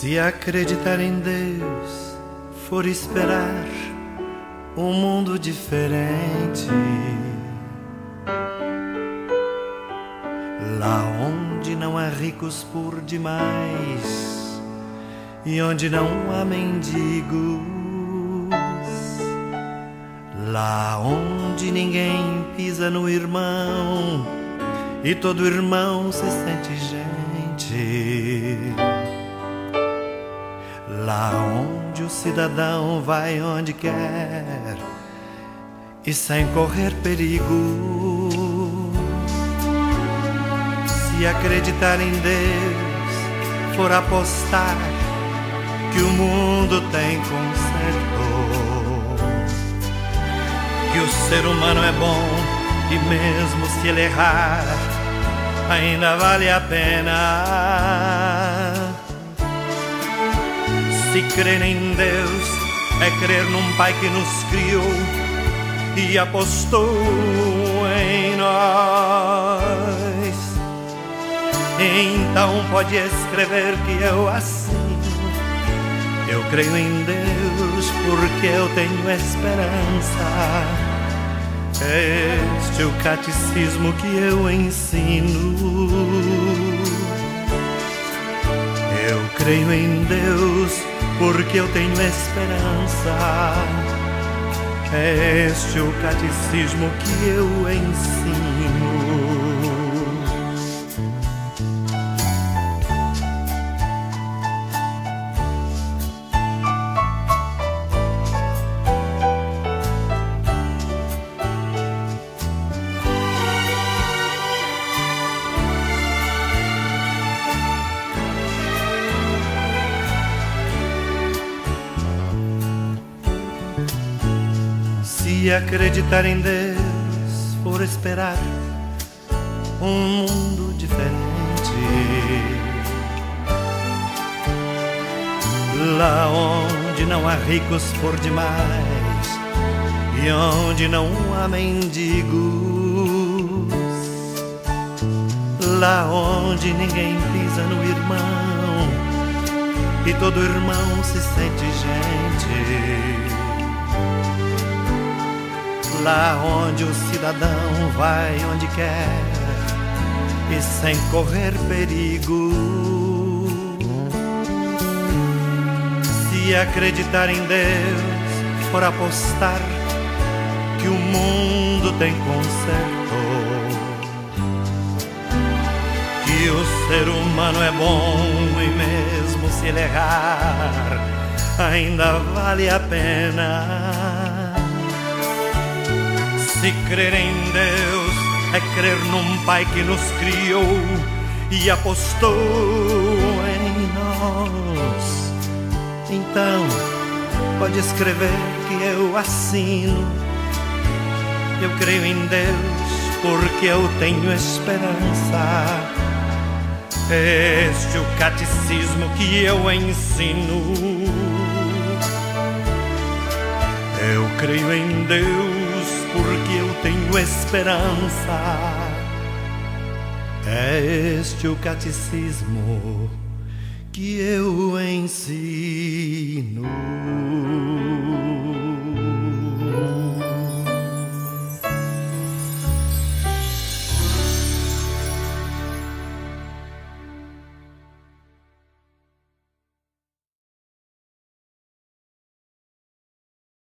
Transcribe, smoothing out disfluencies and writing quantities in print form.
Se acreditar em Deus for esperar um mundo diferente, lá onde não há ricos por demais e onde não há mendigos, lá onde ninguém pisa no irmão e todo irmão se sente gente, lá onde o cidadão vai onde quer e sem correr perigo. Se acreditar em Deus for apostar que o mundo tem conserto, que o ser humano é bom e mesmo se ele errar ainda vale a pena. Se crer em Deus é crer num Pai que nos criou e apostou em nós, então pode escrever que eu assino. Eu creio em Deus porque eu tenho esperança. Este é o catecismo que eu ensino. Eu creio em Deus porque eu tenho esperança. Este é o catecismo que eu ensino. Se acreditar em Deus for esperar um mundo diferente, lá onde não há ricos por demais e onde não há mendigos, lá onde ninguém pisa no irmão e todo irmão se sente gente, lá onde o cidadão vai onde quer e sem correr perigo. Se acreditar em Deus for apostar que o mundo tem conserto, que o ser humano é bom e mesmo se ele errar ainda vale a pena. Se crer em Deus é crer num Pai que nos criou e apostou em nós, então pode escrever que eu assino. Eu creio em Deus porque eu tenho esperança. Este é o catecismo que eu ensino. Eu creio em Deus porque eu tenho esperança. É este o catecismo que eu ensino.